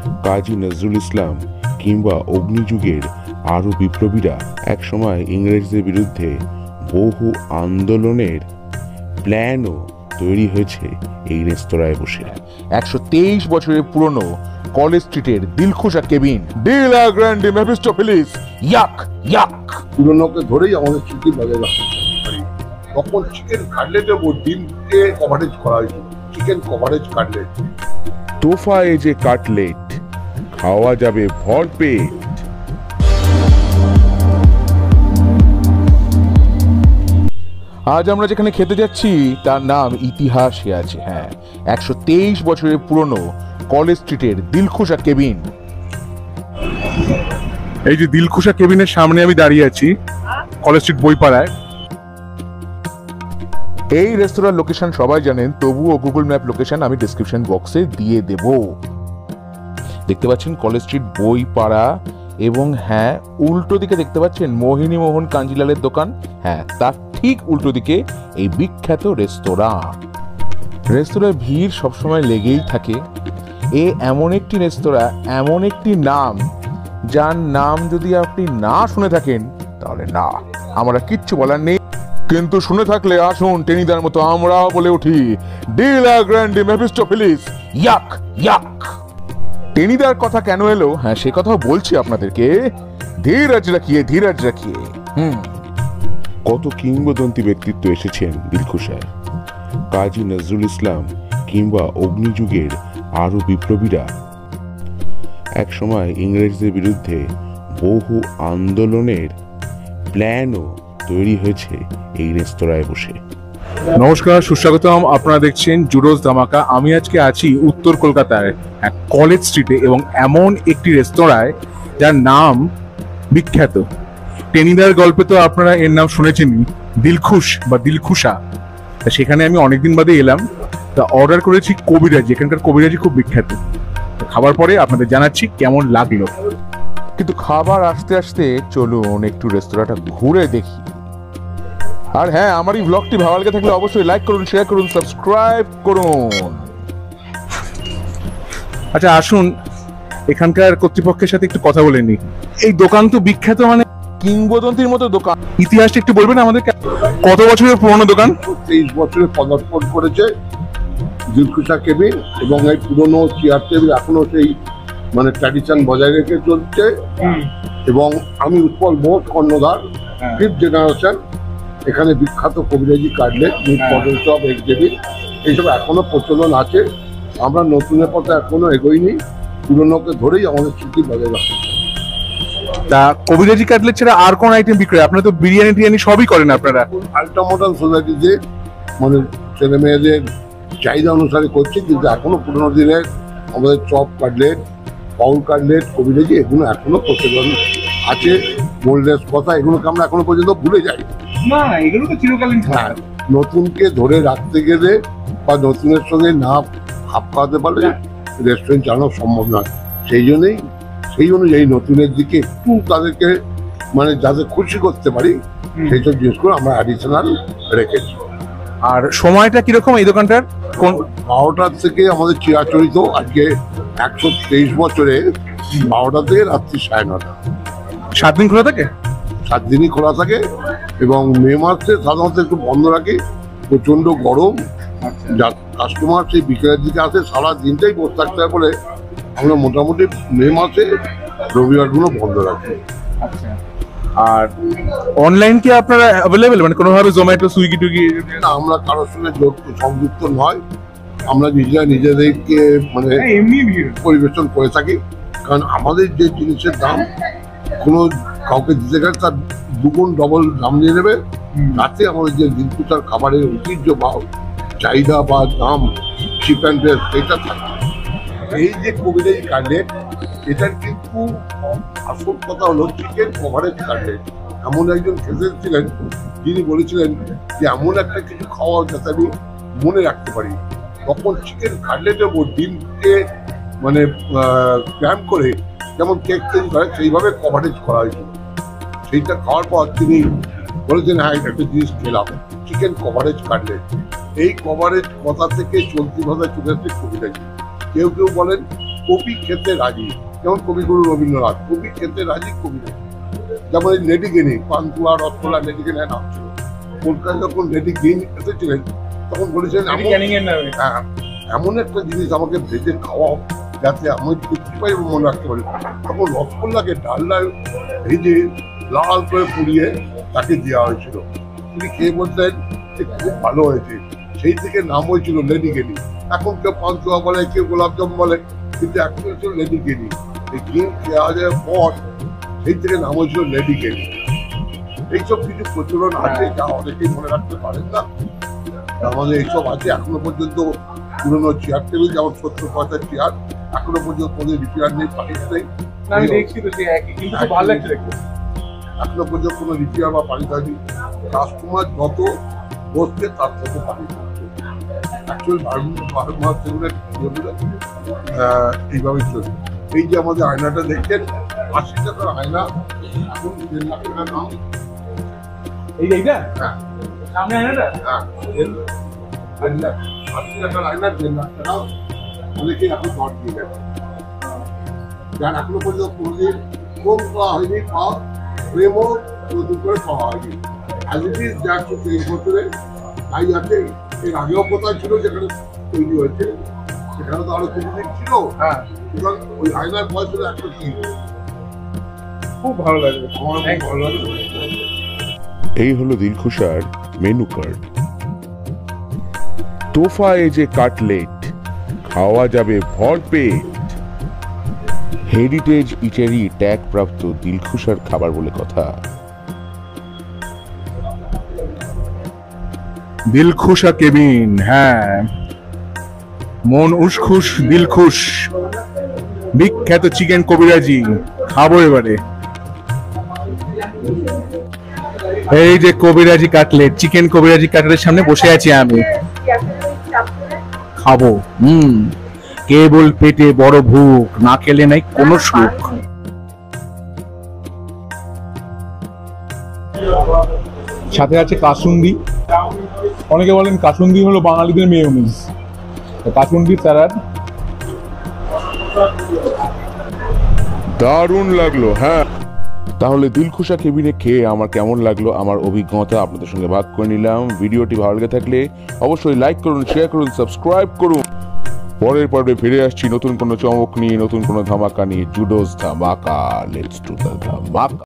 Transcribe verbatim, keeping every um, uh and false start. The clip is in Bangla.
কাজী নজরুল ইসলাম কিংবা অগ্নিযুগের আরও বিপ্লবীরা একসময় ইংরেজদের বিরুদ্ধে বহু আন্দোলনের প্ল্যানও তৈরি হয়েছে এই রেস্তোরাঁয় বসে। একশো তেইশ বছরের পুরনো কলেজ স্ট্রিটের দিলখুশা কেবিন, ডিলা গ্র্যান্ডি মেফিস্টোফেলিস, ইয়াক ইয়াক পুরনোকে ধরেই আমাদের স্মৃতি বজায় রাখতে পারি। তখন চিকেন কাটলেটের উপর ডিমকে কভারেজ করা হয়েছিল, চিকেন কভারেজ কাটলেট। তোফায় যে কাটলেট, খাওয়া যাবে ভরপেট। আজ আমরা যেখানে খেতে যাচ্ছি তার নাম ইতিহাসে আছে। হ্যাঁ, একশো তেইশ বছরের পুরনো কলেজ স্ট্রিটের দিলখুশা কেবিন। এই যে দিলখুশা কেবিনের সামনে আমি দাঁড়িয়ে আছি, কলেজ স্ট্রিট বইপাড়ায়। এই রেস্তোরাঁর লোকেশন সবাই জানেন, তবুও গুগল ম্যাপ লোকেশন আমি ডেসক্রিপশন বক্সে দিয়ে দেব। দেখতে পাচ্ছেন কলেজ স্ট্রিট বইপাড়া, এবং হ্যাঁ উল্টো দিকে দেখতে পাচ্ছেন মোহিনী মোহন কাঞ্জিলালের দোকান। হ্যাঁ, তার ঠিক উল্টো দিকে এই বিখ্যাত রেস্তোরাঁ। রেস্তোরাঁয় ভিড় সবসময় লেগেই থাকে। এ এমন একটি রেস্তোরাঁ, এমন একটি নাম, যার নাম যদি আপনি না শুনে থাকেন তাহলে না, আমরা কিচ্ছু বলার নেই। কিন্তু শুনে থাকলে আসুন, টেনিদার মতো আমরাও বলে উঠি, ডিলা গ্র্যান্ডি মেফিস্টোফেলিস, ইয়াক ইয়াক। টেনিদার কথা কেন এলো, হ্যাঁ সে কথাও বলছি আপনাদেরকে, ধীরজ রাখিয়ে ধীরজ রাখিয়ে। হুম কত কিংবদন্তি ব্যক্তিত্ব এসেছেন দিলখুশায়। কাজী নজরুল ইসলাম কিংবা অগ্নিযুগের আরও বিপ্লবীরা একসময় ইংরেজদের বিরুদ্ধে বহু আন্দোলনের প্ল্যানও তৈরি হয়েছে এই রেস্তোরাঁয় বসে। নমস্কার, সুস্বাগতম। আপনারা দেখছেন জুডোস ধামাকা। আমি আজকে আছি উত্তর কলকাতায় এক কলেজ স্ট্রিটে, এবং এমন একটি রেস্তোরাঁয় যার নাম বিখ্যাত। টেনিদার গল্পে তো আপনারা এর নাম শুনেছেনই, দিলখুশ বা দিলখুশা। সেখানে আমি অনেকদিন বাদে এলাম, তা অর্ডার করেছি কবিরাজি। এখানকার কবিরাজি খুব বিখ্যাত। খাবার পরে আপনাদের জানাচ্ছি কেমন লাগলো। কিন্তু খাবার আসতে আসতে চলুন একটু রেস্তোরাঁটা ঘুরে দেখি। আর হ্যাঁ, আমার এই ব্লগটি ভালো লেগে থাকলে অবশ্যই লাইক করুন, শেয়ার করুন, সাবস্ক্রাইব করুন। আচ্ছা আসুন, এখানকার কর্তৃপক্ষের সাথে একটু কথা বলে নিই। এই দোকান তো বিখ্যাত, মানে কিংবদন্তির মতো দোকান। ইতিহাসটা একটু বলবেন আমাদের? কত বছরের পুরনো দোকান? তেইশ বছরে পদার্পণ করেছে দিলখুশা কেবিন, এবং এই পুরনো চেয়ার টেবিল এখনো সেই মানে ট্র্যাডিশন বজায় রেখে চলছে। এবং আমি উৎপল বোস কর্ণধার, ফিফথ জেনারেশন। এখানে বিখ্যাত কবিরাজি কাটলেট, মিট পটেল চপ, এগ টেবিল এইসব এখনো প্রচলন আছে। আমরা নতুনের পথে এখনো এগোইনি, পুরনোকে ধরেই আমাদের স্মৃতি বজায় রাখতে। তা কবিরাজি কাটলেট ছাড়া আর কোন আইটেম বিক্রি হয়? আপনারা তো বিরিয়ানি টিরিয়ানি সবই করেন আপনারা। আল্ট্রা মডার্ন সোসাইটিতে মানে ছেলে মেয়েদের চাহিদা অনুসারে করছে, কিন্তু এখনো পুরোনো দিনের আমাদের চপ কাটলেট, পাউল কাটলেট, কবিরাজি এগুলো এখনো প্রচলন আছে। বোল্ডলেস কথা, এগুলোকে আমরা এখনো পর্যন্ত ভুলে যাই না। এগুলো তো চিরকালীন। হ্যাঁ, নতুনকে ধরে রাখতে গেলে বা নতুনের সঙ্গে না খাপ খাওয়াতে পারলে রেস্টুরেন্ট চালানো সম্ভব নয়। সেই জন্যই সেই অনুযায়ী নতুনের দিকে একটু তাদেরকে মানে যাদের খুশি করতে পারি সেই সব জিনিসগুলো আমরা অ্যাডিশনাল রেখেছি। আর সময়টা কিরকম এই দোকানটার? কোন বারোটার থেকে আমাদের চিরাচরিত আজকে একশো তেইশ বছরে বারোটা থেকে রাত্রি সাড়ে নটা। সাত দিন খোলা থাকে? সাত দিনই খোলা থাকে, এবং মে মাসে সাধারণত একটু বন্ধ রাখি, প্রচন্ড গরম। যা কাস্টমার সেই বিকেলের দিকে আসে, সারা দিনটাই বসে থাকতে হয় বলে আমরা মোটামুটি মে মাসে রবিবারগুলো বন্ধ রাখি। আর অনলাইন কি আপনারা অ্যাভেলেবেল, মানে কোনোভাবে জোম্যাটো, সুইগি টুইগি? না, আমরা কারোর সঙ্গে সংযুক্ত নয়। আমরা নিজেরা নিজেদেরকে মানে পরিবেশন করে থাকি, কারণ আমাদের যে জিনিসের দাম কোনো কাউকে দিতে গেলে তার দুগুণ ডবল দাম নিয়ে নেবে। তাতে আমাদের যে দিলখুশার খাবারের ঐতিহ্য বা চাহিদা বা দাম, চিপ অ্যান্ড বেস্ট, এটা থাকে। এই যে কবিরাজি কাটলেট, এটার কিন্তু আসল কথা হলো চিকেন কভারেজ কাটলেট। এমন একজন খেতে ছিলেন যিনি বলেছিলেন যে এমন একটা কিছু খাওয়া যাতে আমি মনে রাখতে পারি। তখন চিকেন কাটলেটের উপর ডিমকে মানে ক্র্যাম করে যেমন কেক তৈরি করে সেইভাবে কভারেজ করা হয়েছিল। সেইটা খাওয়ার পর তিনি বলেছেন, হ্যাঁ একটা জিনিস খেলাম, চিকেন কভারেজ কাটলেট। এই কভারেজ কথা থেকে চলতি ভাষায় চলে আসছে কবিরাজি। কেউ কেউ বলেন কবি খেতে রাজি, যেমন কবিগুরু রবীন্দ্রনাথ কবি খেতে রাজি কবি রাজি। যেমন এই লেডিকেনি পান্তুয়া রসগোল্লা লেডিকেনি নাম ছিল। কলকাতা যখন লেডিকেন এসেছিলেন তখন বলেছিলেন হ্যাঁ এমন একটা জিনিস আমাকে ভেজে খাওয়াও যাতে আমি তৃপ্তি পাই এবং মনে রাখতে পারি। তখন রসগোল্লাকে ডালডায় ভেজে লাল করে পুড়িয়ে তাকে দেওয়া হয়েছিল। তিনি খেয়ে বলতেন যে খুব ভালো হয়েছে, সেই থেকে নাম হয়েছিল লেডিকেনি। এখন কেউ পান্তুয়া বলে, কেউ গোলাপজাম বলে, কিন্তু এখন হয়েছিল লেডিকেনি। এই গেম খেয়া যাওয়ার পর সেই থেকে নাম হয়েছিল লেডিকেনি। এইসব কিছু প্রচলন আছে যা অনেকেই মনে রাখতে পারেন না। আমাদের এইসব আছে এখনো পর্যন্ত। পুরোনো চেয়ার টেবিল যেমন সত্তর পঁচাত্তর চেয়ার এখনো পর্যন্ত কোনো রিপেয়ার নেই, পালিশ নেই। এখনো পর্যন্ত কোনো রিপেয়ার বা পালিশ হয়নি। কাস্টমার যত বসছে তার তত পালিশ হচ্ছে। এইভাবে চলছে। এই যে আমাদের আয়নাটা দেখছেন, আশি টাকার আয়না এখন দেড় লাখ টাকার দাম। এই এইটা হ্যাঁ সামনে আয়নাটা হ্যাঁ আশি টাকার আয়না দেড় লাখ টাকা অনেকেই এখন দর দিয়ে গেছে। যার এখনো পর্যন্ত কোনোদিন কম করা হয়নি, পাওয়া প্রেমও নতুন করে পাওয়া হয়নি। আজ ইট ইজ যার এই বছরে তাই আছে। এর আগেও কোথায় ছিল যেখানে তৈরি হয়েছে, সেখানে তো আরো তিন দিন ছিল। হ্যাঁ এবং ওই আয়নার বয়স ছিল একশো তিন। খুব ভালো লাগবে, আমার খুব ভালো লাগে। এই হলো দিলখুশার মেনু কার্ড। তোফা এই যে কাটলেট, খাওয়া যাবে ভরপেট। হেরিটেজ ইটারি ট্যাগ প্রাপ্ত দিলখুশার খাবার বলে কথা। দিলখুশা কেবিন, হ্যাঁ মন উসখুস দিলখুশ, বিখ্যাত চিকেন কবিরাজি। খাবো এবারে। এই যে কবিরাজি কাটলেট, চিকেন কবিরাজি কাটলেটের সামনে বসে আছি আমি, খাবো। হুম কেবল পেটে বড় ভুক, না খেলে নাই কোনো সুখ। সাথে আছে কাসুন্দি। অনেকে বলেন কাসুন্দি হলো বাঙালিদের মেয়োনিজ। কাসুন্দি স্যালাড দারুণ লাগলো। হ্যাঁ, তাহলে দিলখুশা কেবিনে খেয়ে আমার কেমন লাগলো, আমার অভিজ্ঞতা আপনাদের সঙ্গে ভাগ করে নিলাম। ভিডিওটি ভালো লেগে থাকলে অবশ্যই লাইক করুন, শেয়ার করুন, সাবস্ক্রাইব করুন। পরের পর্বে ফিরে আসছি নতুন কোনো চমক নিয়ে, নতুন কোনো ধামাকা নিয়ে। জুডোস ধামাকা, লেটস ডু দ্য ধামাকা।